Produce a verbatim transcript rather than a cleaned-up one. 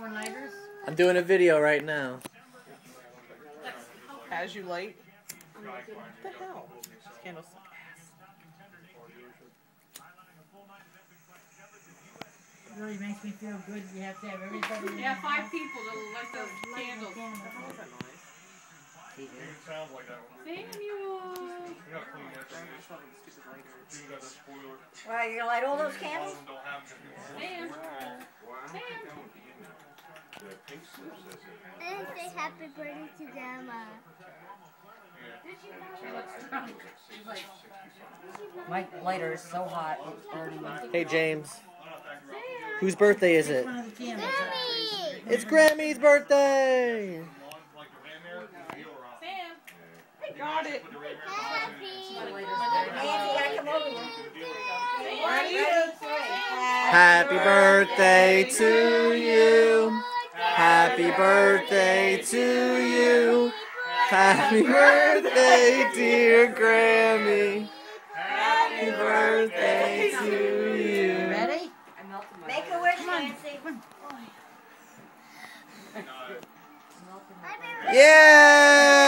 more lighters? I'm doing a video right now. As you light? What the hell? This candle's so It really makes me feel good. You have to have everybody. Yeah, five people to light those candles. What was that noise? It sounds like that one. Samuel! We gotta clean that thing. You got the spoiler. Well, you're gonna light all those candles? Don't have them. Sam! Sam! And say happy birthday to Grandma. My lighter is so hot, it's burning. Hey James, whose birthday is it? One of the candles. Grammy! It's Grammy's birthday! Sam! I got it. Happy Nancy, gotta come over here. Ready? Happy birthday to you. Happy birthday to you. Happy birthday, dear Grammy. Happy birthday to you. Ready? Make a wish, Nancy. birthday! Yeah!